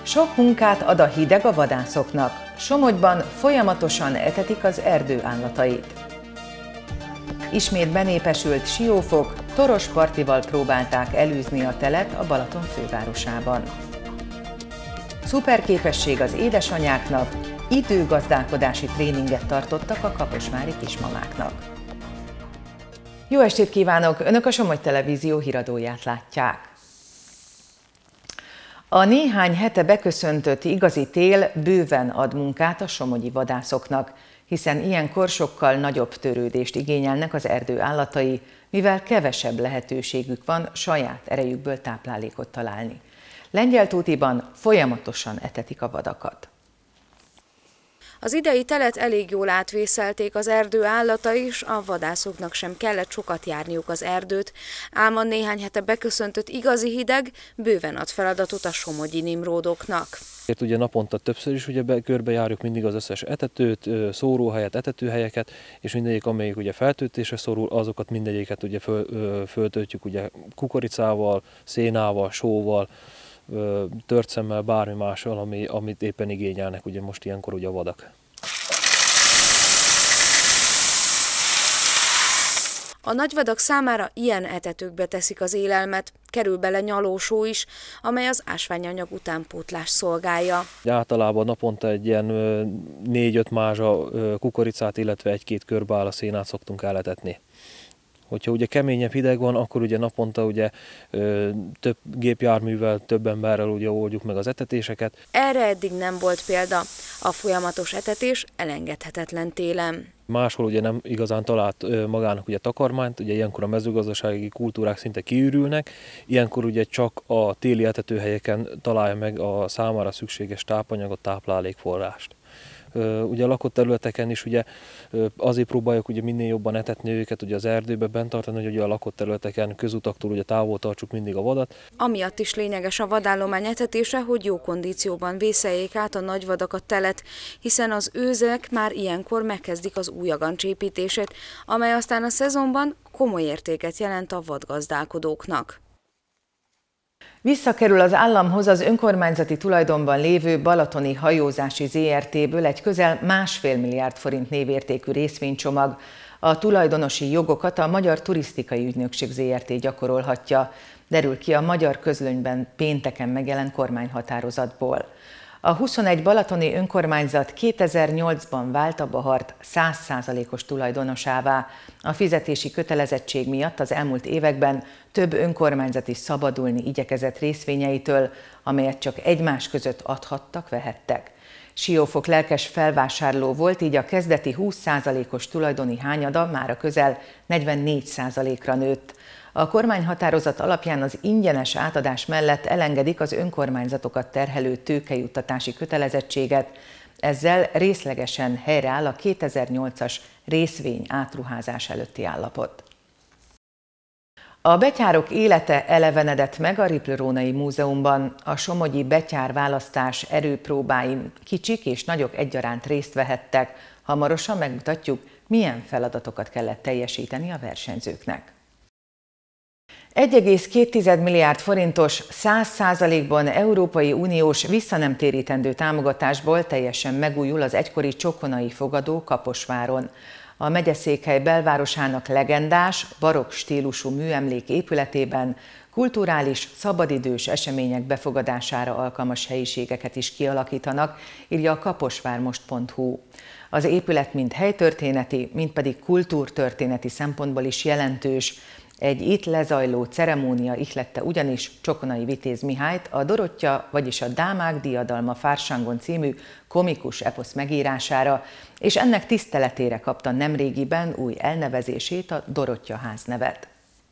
Sok munkát ad a hideg a vadászoknak. Somogyban folyamatosan etetik az erdő állatait. Ismét benépesült Siófok, torospartival próbálták elűzni a telet a Balaton fővárosában. Szuperképesség az édesanyáknak, időgazdálkodási tréninget tartottak a kaposvári kismamáknak. Jó estét kívánok! Önök a Somogy Televízió híradóját látják. A néhány hete beköszöntött igazi tél bőven ad munkát a somogyi vadászoknak, hiszen ilyenkor sokkal nagyobb törődést igényelnek az erdő állatai, mivel kevesebb lehetőségük van saját erejükből táplálékot találni. Lengyeltótiban folyamatosan etetik a vadakat. Az idei telet elég jól átvészelték az erdő állatai, és a vadászoknak sem kellett sokat járniuk az erdőt, ám a néhány hete beköszöntött igazi hideg bőven ad feladatot a somogyi nimródoknak. Ugye naponta többször is ugye körbejárjuk mindig az összes etetőt, szóróhelyet, etetőhelyeket, és mindegyik, amelyik ugye feltöltésre szorul, azokat mindegyiket ugye föltöltjük ugye kukoricával, szénával, sóval, tört szemmel, bármi mással, amit éppen igényelnek ugye most ilyenkor ugye a vadak. A nagyvadak számára ilyen etetőkbe teszik az élelmet, kerül bele nyalósó is, amely az ásványanyag utánpótlás szolgálja. Általában naponta egy ilyen 4-5 mázsa kukoricát, illetve 1-2 körbála szénát szoktunk eletetni. Hogyha ugye keményebb hideg van, akkor ugye naponta ugye több gépjárművel, több emberrel ugye oldjuk meg az etetéseket. Erre eddig nem volt példa. A folyamatos etetés elengedhetetlen télen. Máshol ugye nem igazán talált magának ugye takarmányt, ugye ilyenkor a mezőgazdasági kultúrák szinte kiürülnek, ilyenkor ugye csak a téli etetőhelyeken találja meg a számára szükséges tápanyagot, táplálékforrást. Ugye a lakott területeken is ugye azért próbáljuk ugye minél jobban etetni őket ugye az erdőbe bent tartani, hogy ugye a lakott területeken, közutaktól ugye távol tartsuk mindig a vadat. Amiatt is lényeges a vadállomány etetése, hogy jó kondícióban vészeljék át a nagyvadak a telet, hiszen az őzek már ilyenkor megkezdik az új agancsépítését, amely aztán a szezonban komoly értéket jelent a vadgazdálkodóknak. Visszakerül az államhoz az önkormányzati tulajdonban lévő Balatoni Hajózási ZRT-ből egy közel 1,5 milliárd forint névértékű részvénycsomag. A tulajdonosi jogokat a Magyar Turisztikai Ügynökség ZRT gyakorolhatja, derül ki a Magyar Közlönyben pénteken megjelent kormányhatározatból. A 21 balatoni önkormányzat 2008-ban vált a Bahart 100%-os tulajdonosává. A fizetési kötelezettség miatt az elmúlt években több önkormányzat is szabadulni igyekezett részvényeitől, amelyet csak egymás között adhattak, vehettek. Siófok lelkes felvásárló volt, így a kezdeti 20%-os tulajdoni hányada mára közel 44%-ra nőtt. A kormányhatározat alapján az ingyenes átadás mellett elengedik az önkormányzatokat terhelő tőkejuttatási kötelezettséget, ezzel részlegesen helyreáll a 2008-as részvény átruházás előtti állapot. A betyárok élete elevenedett meg a Riplőrónai Múzeumban. A somogyi betyárválasztás erőpróbáin kicsik és nagyok egyaránt részt vehettek. Hamarosan megmutatjuk, milyen feladatokat kellett teljesíteni a versenyzőknek. 1,2 milliárd forintos, 100%-ban Európai Uniós visszanemtérítendő támogatásból teljesen megújul az egykori csokonai fogadó Kaposváron. A megyeszékhely belvárosának legendás, barokk stílusú műemlék épületében kulturális, szabadidős események befogadására alkalmas helyiségeket is kialakítanak, írja a kaposvármost.hu. Az épület mind helytörténeti, mind pedig kultúrtörténeti szempontból is jelentős. Egy itt lezajló ceremónia ihlette ugyanis Csokonai Vitéz Mihályt a Dorottya, vagyis a Dámák diadalma Fársangon című komikus eposz megírására, és ennek tiszteletére kapta nemrégiben új elnevezését, a Dorottya-ház nevet.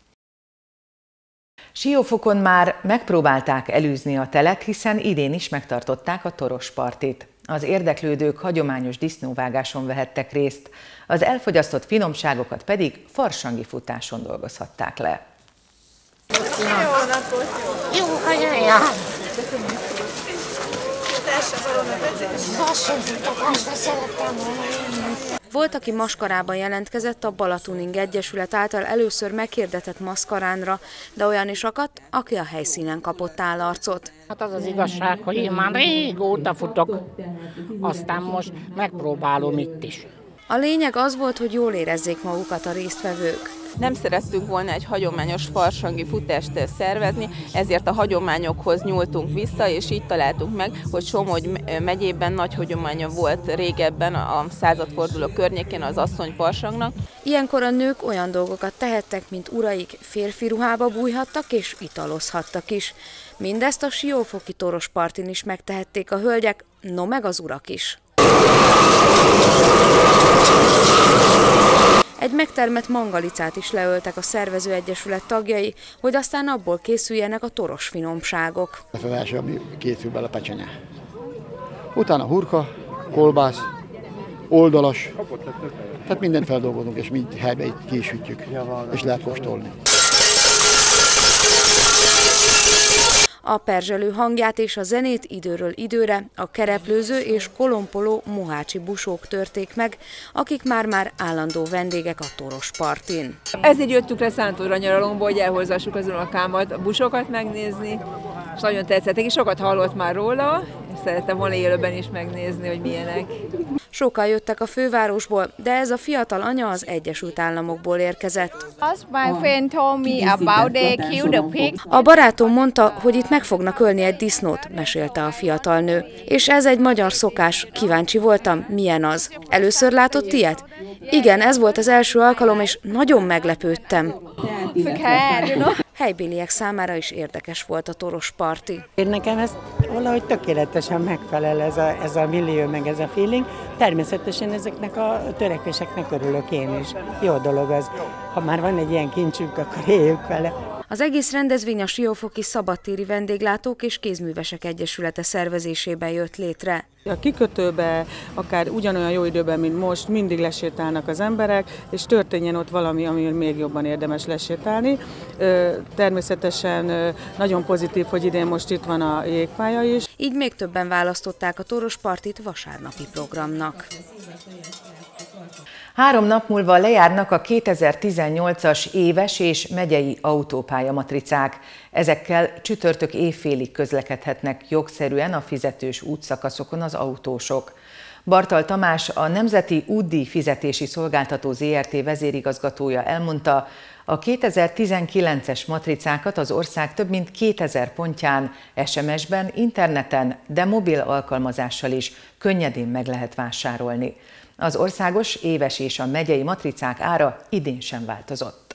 Siófokon már megpróbálták elűzni a telet, hiszen idén is megtartották a torospartit. Az érdeklődők hagyományos disznóvágáson vehettek részt, az elfogyasztott finomságokat pedig farsangi futáson dolgozhatták le. Jó napot! Jó hajajá! Volt, aki maskarában jelentkezett a Balatuning Egyesület által először meghirdetett maszkaránra, de olyan is akadt, aki a helyszínen kapott állarcot. Hát az az igazság, hogy én már régóta futok, aztán most megpróbálom itt is. A lényeg az volt, hogy jól érezzék magukat a résztvevők. Nem szerettünk volna egy hagyományos farsangi futást szervezni, ezért a hagyományokhoz nyúltunk vissza, és így találtunk meg, hogy Somogy megyében nagy hagyománya volt régebben a századforduló környékén az asszonyfarsangnak. Ilyenkor a nők olyan dolgokat tehettek, mint uraik, férfi ruhába bújhattak és italozhattak is. Mindezt a Siófoki Torospartin is megtehették a hölgyek, no meg az urak is. Egy megtermett mangalicát is leöltek a szervezőegyesület tagjai, hogy aztán abból készüljenek a toros finomságok. Ez az első, ami készül bele pecsenye. Utána hurka, kolbász, oldalas, tehát mindent feldolgozunk, és mind helybe ki is hűtjük, és lehet kóstolni. A perzselő hangját és a zenét időről időre a kereplőző és kolompoló mohácsi busók törték meg, akik már állandó vendégek a Torospartin. Ezért jöttük le Szántóra nyaralomból, hogy elhozzassuk az unokámat, a busokat megnézni, és nagyon tetszettek, és sokat hallott már róla, és szerettem volna élőben is megnézni, hogy milyenek. Sokan jöttek a fővárosból, de ez a fiatal anya az Egyesült Államokból érkezett. A barátom mondta, hogy itt meg fognak ölni egy disznót, mesélte a fiatal nő. És ez egy magyar szokás, kíváncsi voltam, milyen az. Először látott ilyet? Igen, ez volt az első alkalom, és nagyon meglepődtem. Helybéliek számára is érdekes volt a Torosparti. Nekem ez valahogy tökéletesen megfelel ez a millió, meg ez a feeling. Természetesen ezeknek a törekvéseknek örülök én is. Jó dolog az, ha már van egy ilyen kincsünk, akkor éljük vele. Az egész rendezvény a Siófoki Szabadtéri Vendéglátók és Kézművesek Egyesülete szervezésében jött létre. A kikötőbe, akár ugyanolyan jó időben, mint most, mindig lesétálnak az emberek, és történjen ott valami, ami még jobban érdemes lesétálni. Természetesen nagyon pozitív, hogy idén most itt van a jégpálya is. Így még többen választották a Torospartit vasárnapi programnak. 3 nap múlva lejárnak a 2018-as éves és megyei autópályamatricák. Ezekkel csütörtök évfélig közlekedhetnek jogszerűen a fizetős útszakaszokon az autósok. Bartal Tamás, a Nemzeti Útdíj Fizetési Szolgáltató Zrt. Vezérigazgatója elmondta, a 2019-es matricákat az ország több mint 2000 pontján, SMS-ben, interneten, de mobil alkalmazással is könnyedén meg lehet vásárolni. Az országos, éves és a megyei matricák ára idén sem változott.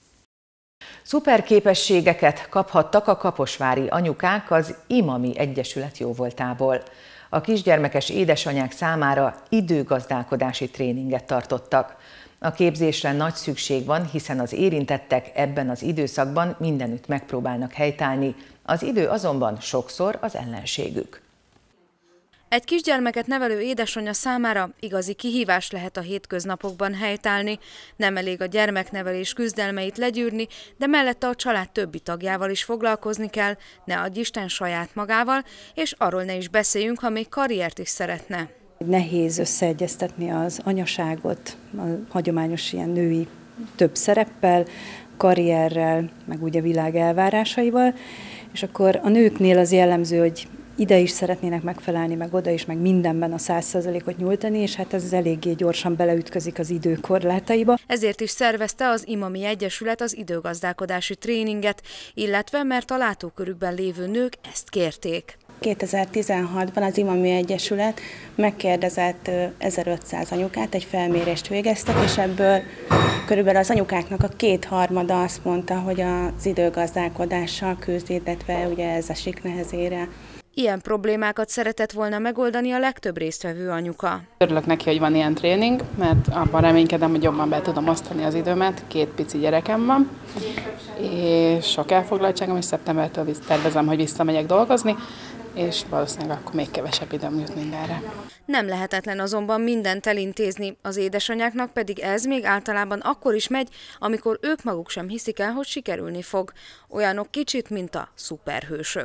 Szuperképességeket kaphattak a kaposvári anyukák az Imami Egyesület jóvoltából. A kisgyermekes édesanyák számára időgazdálkodási tréninget tartottak. A képzésre nagy szükség van, hiszen az érintettek ebben az időszakban mindenütt megpróbálnak helytállni, az idő azonban sokszor az ellenségük. Egy kisgyermeket nevelő édesanyja számára igazi kihívás lehet a hétköznapokban helytállni. Nem elég a gyermeknevelés küzdelmeit legyűrni, de mellette a család többi tagjával is foglalkozni kell, ne adj Isten saját magával, és arról ne is beszéljünk, ha még karriert is szeretne. Nehéz összeegyeztetni az anyaságot, a hagyományos ilyen női több szereppel, karrierrel, meg ugye világ elvárásaival, és akkor a nőknél az jellemző, hogy ide is szeretnének megfelelni, meg oda is, meg mindenben a 100%-ot nyújtani, és hát ez eléggé gyorsan beleütközik az idő korlátaiba. Ezért is szervezte az Imami Egyesület az időgazdálkodási tréninget, illetve mert a látókörükben lévő nők ezt kérték. 2016-ban az Imami Egyesület megkérdezett 1500 anyukát, egy felmérést végeztek, és ebből körülbelül az anyukáknak a 2/3 azt mondta, hogy az időgazdálkodással küzd, illetve ugye ez esik nehezére. Ilyen problémákat szeretett volna megoldani a legtöbb résztvevő anyuka. Örülök neki, hogy van ilyen tréning, mert abban reménykedem, hogy jobban be tudom osztani az időmet. 2 pici gyerekem van, és sok elfoglaltságom, és szeptembertől tervezem, hogy visszamegyek dolgozni, és valószínűleg akkor még kevesebb időm jut mindenre. Nem lehetetlen azonban mindent elintézni, az édesanyáknak pedig ez még általában akkor is megy, amikor ők maguk sem hiszik el, hogy sikerülni fog. Olyanok kicsit, mint a szuperhősök.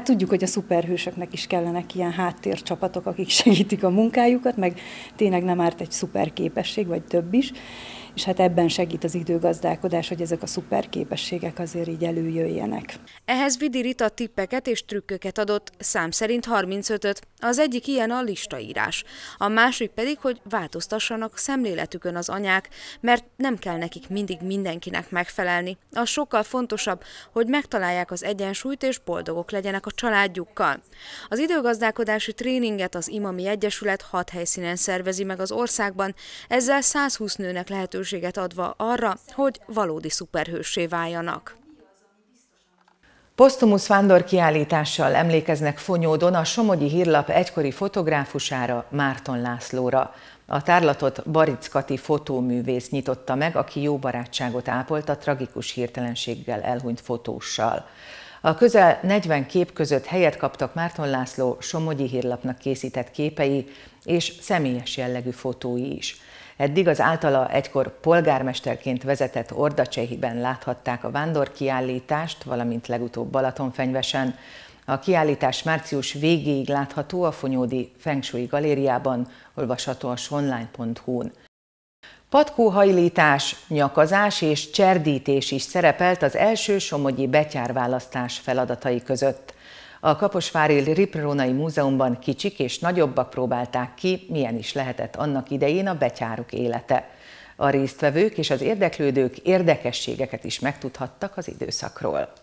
Tudjuk, hogy a szuperhősöknek is kellenek ilyen háttércsapatok, akik segítik a munkájukat, meg tényleg nem árt egy szuper képesség, vagy több is, és hát ebben segít az időgazdálkodás, hogy ezek a szuper képességek azért így előjöjjenek. Ehhez Vidi Rita tippeket és trükköket adott, szám szerint 35-öt. Az egyik ilyen a listaírás. A másik pedig, hogy változtassanak szemléletükön az anyák, mert nem kell nekik mindig mindenkinek megfelelni. Az sokkal fontosabb, hogy megtalálják az egyensúlyt és boldogok legyenek a családjukkal. Az időgazdálkodási tréninget az Imami Egyesület 6 helyszínen szervezi meg az országban, ezzel 120 nőnek lehetőséget adva arra, hogy valódi szuperhőssé váljanak. Posztumusz vándorkiállítással emlékeznek Fonyódon a Somogyi Hírlap egykori fotográfusára, Márton Lászlóra. A tárlatot Baric Kati fotóművész nyitotta meg, aki jó barátságot ápolt a tragikus hirtelenséggel elhunyt fotóssal. A közel 40 kép között helyet kaptak Márton László Somogyi Hírlapnak készített képei és személyes jellegű fotói is. Eddig az általa egykor polgármesterként vezetett Ordacsehiben láthatták a vándorkiállítást, valamint legutóbb Balatonfenyvesen. A kiállítás március végéig látható a Fonyódi Feng Shui galériában, olvasható a sonline.hu-n. Patkóhajlítás, nyakazás és cserdítés is szerepelt az első somogyi betyárválasztás feladatai között. A kaposvári Riprónai Múzeumban kicsik és nagyobbak próbálták ki, milyen is lehetett annak idején a betyárok élete. A résztvevők és az érdeklődők érdekességeket is megtudhattak az időszakról.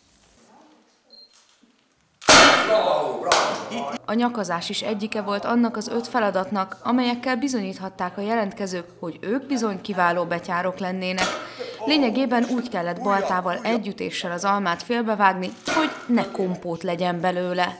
A nyakazás is egyike volt annak az 5 feladatnak, amelyekkel bizonyíthatták a jelentkezők, hogy ők bizony kiváló betyárok lennének. Lényegében úgy kellett baltával együttéssel az almát félbevágni, hogy ne kompót legyen belőle.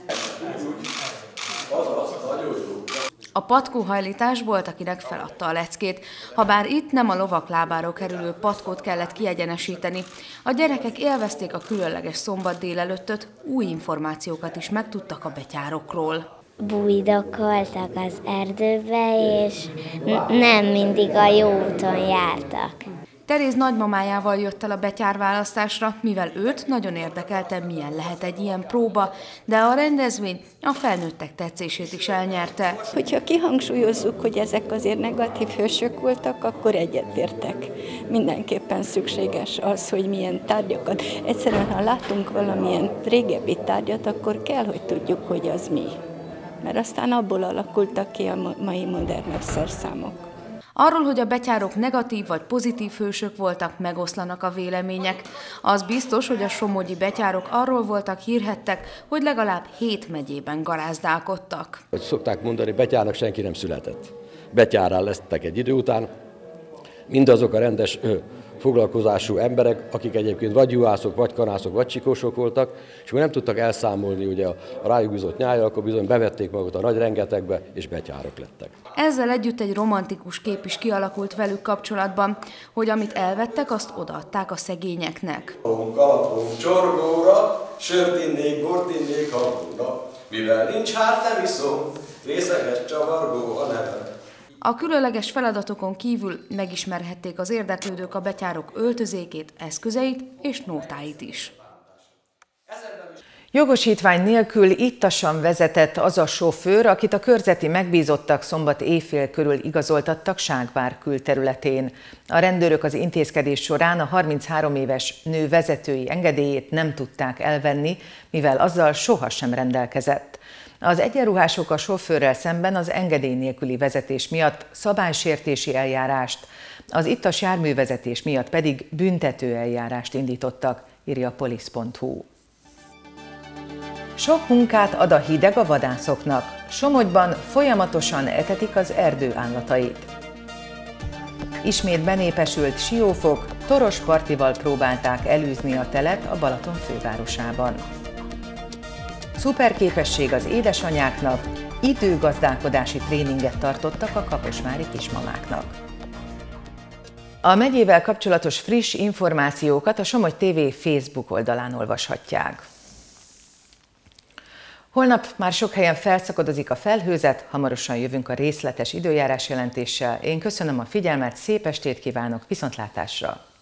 A patkóhajlítás volt, akinek feladta a leckét, habár itt nem a lovak lábáról kerülő patkót kellett kiegyenesíteni. A gyerekek élvezték a különleges szombat délelőttöt, új információkat is megtudtak a betyárokról. Bújdokoltak az erdőbe, és nem mindig a jó úton jártak. Teréz nagymamájával jött el a betyárválasztásra, mivel őt nagyon érdekelte, milyen lehet egy ilyen próba, de a rendezvény a felnőttek tetszését is elnyerte. Hogyha kihangsúlyozzuk, hogy ezek azért negatív hősök voltak, akkor egyetértek. Mindenképpen szükséges az, hogy milyen tárgyakat. Egyszerűen, ha látunk valamilyen régebbi tárgyat, akkor kell, hogy tudjuk, hogy az mi. Mert aztán abból alakultak ki a mai modernebb szerszámok. Arról, hogy a betyárok negatív vagy pozitív hősök voltak, megoszlanak a vélemények. Az biztos, hogy a somogyi betyárok arról voltak hírhedtek, hogy legalább 7 megyében garázdálkodtak. Hogy szokták mondani, betyárnak senki nem született. Betyárrá lesztek egy idő után. Mindazok a rendes foglalkozású emberek, akik egyébként vagy juhászok, vagy kanászok, vagy csikósok voltak, és akkor nem tudtak elszámolni ugye a rájuk bizott nyájjal, akkor bizony bevették magukat a nagy rengetegbe, és betyárok lettek. Ezzel együtt egy romantikus kép is kialakult velük kapcsolatban, hogy amit elvettek, azt odaadták a szegényeknek. Kalapom csorgóra, sört innék, bort innék habóra, mivel nincs hát nem iszom, részeges csavargó a nevem. A különleges feladatokon kívül megismerhették az érdeklődők a betyárok öltözékét, eszközeit és nótáit is. Jogosítvány nélkül ittasan vezetett az a sofőr, akit a körzeti megbízottak szombat éjfél körül igazoltattak Ságvár külterületén. A rendőrök az intézkedés során a 33 éves nő vezetői engedélyét nem tudták elvenni, mivel azzal sohasem rendelkezett. Az egyenruhások a sofőrrel szemben az engedély nélküli vezetés miatt szabálysértési eljárást, az ittas járművezetés miatt pedig büntető eljárást indítottak, írja a polisz.hu. Sok munkát ad a hideg a vadászoknak. Somogyban folyamatosan etetik az erdő állatait. Ismét benépesült siófok torospartival próbálták elűzni a telet a Balaton fővárosában. Szuperképesség az édesanyáknak, időgazdálkodási tréninget tartottak a kaposvári kismamáknak. A megyével kapcsolatos friss információkat a Somogy TV Facebook oldalán olvashatják. Holnap már sok helyen felszakadozik a felhőzet, hamarosan jövünk a részletes időjárás jelentéssel. Én köszönöm a figyelmet, szép estét kívánok, viszontlátásra!